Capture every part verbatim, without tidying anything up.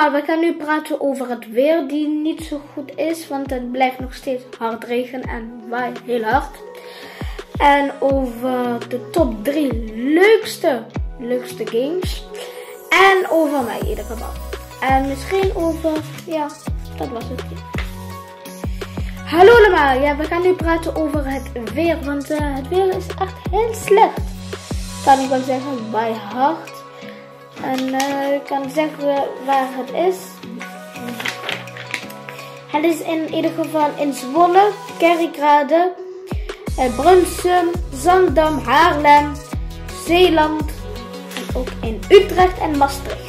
allemaal, we gaan nu praten over het weer die niet zo goed is, want het blijft nog steeds hard regen en waait heel hard. En over de top drie leukste, leukste games. En over mij in ieder geval. En misschien over, ja, dat was het. Hallo allemaal, ja, we gaan nu praten over het weer, want uh, het weer is echt heel slecht. Kan ik wel zeggen, waait hard. En uh, ik kan zeggen waar het is. Het is in ieder geval in Zwolle, Kerkrade, uh, Brunsum, Zandam, Haarlem, Zeeland en ook in Utrecht en Maastricht.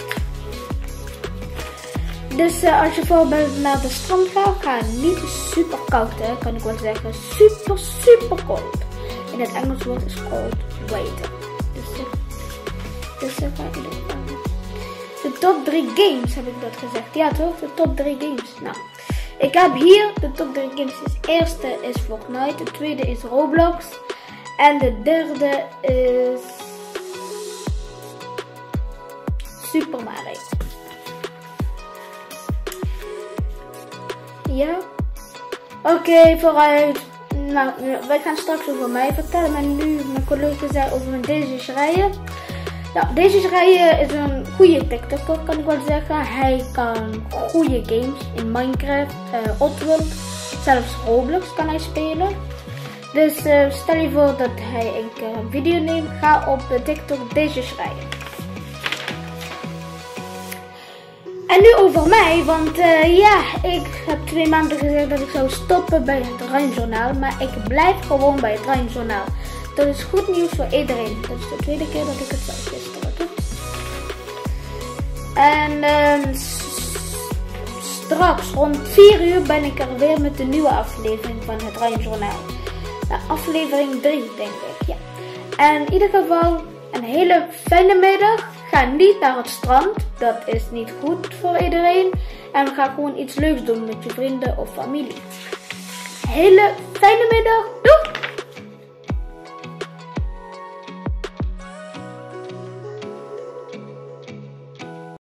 Dus uh, als je bijvoorbeeld naar de strand gaat, ga niet super koud, hè, kan ik wel zeggen. Super, super koud. In het Engels woord is cold water. Dus, uh, dus uh, ga je de top drie games, heb ik dat gezegd. Ja toch, de top drie games. Nou, ik heb hier de top drie games. De eerste is Fortnite, de tweede is Roblox. En de derde is Super Mario. Ja? Oké, okay, vooruit. Nou, wij gaan straks over mij vertellen. Maar nu, mijn collega zei over mijn deze schrijven. Nou, deze schrijven is een goede TikToker, kan ik wel zeggen. Hij kan goede games in Minecraft, uh, Oddworld, zelfs Roblox kan hij spelen. Dus uh, stel je voor dat hij een keer een video neemt. Ga op de TikTok deze schrijven. En nu over mij, want uh, ja, ik heb twee maanden gezegd dat ik zou stoppen bij het Rijnjournaal. Maar ik blijf gewoon bij het Rijnjournaal. Dat is goed nieuws voor iedereen. Dat is de tweede keer dat ik het zelf gisteren doe. En uh, straks rond vier uur ben ik er weer met de nieuwe aflevering van het Rijnjournaal. Nou, aflevering drie denk ik, ja. En in ieder geval een hele fijne middag. Ga niet naar het strand, dat is niet goed voor iedereen. En we gaan gewoon iets leuks doen met je vrienden of familie. Hele fijne middag, doei!